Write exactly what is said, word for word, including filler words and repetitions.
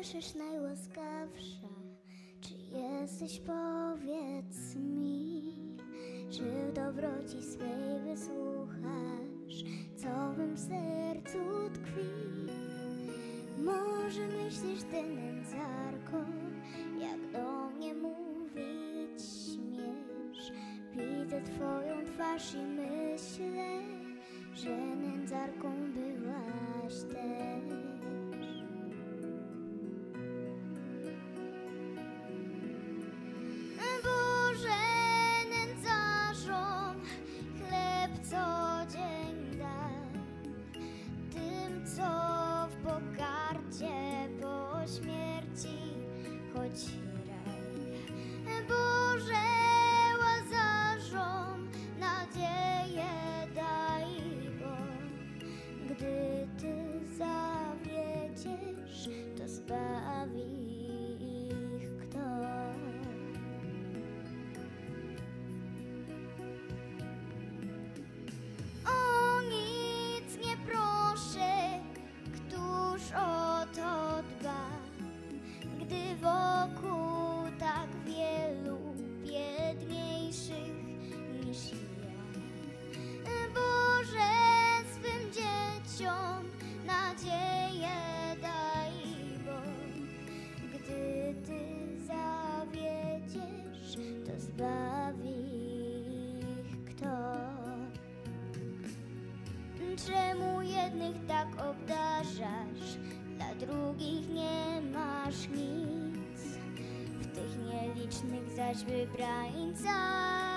słyszysz, najłaskawsza? Czy jesteś, powiedz mi, czy w dobroci swej wysłuchasz, co w mym sercu tkwi? Może myślisz, ty nędzarko, jak do mnie mówić śmiesz? Widzę twoją twarz i myślę, że nędzarką byłaś też. Boże, nędzarzom chleb co dzień daj, tym, co w pogardzie po śmierci choć raj. Boże, łazarzom nadzieję daj, bo gdy Ty zawiedziesz, to zbawi ich kto. O nic nie proszę, któż o to dba, gdy wokół tak wielu biedniejszych niż ja. Boże, swym dzieciom nadzieję daj, bo gdy Ty zawiedziesz, to zbawi ich kto. Czemu jednych tak obdarzasz, dla drugich nie masz nic? W tych nielicznych zaś wybrańcach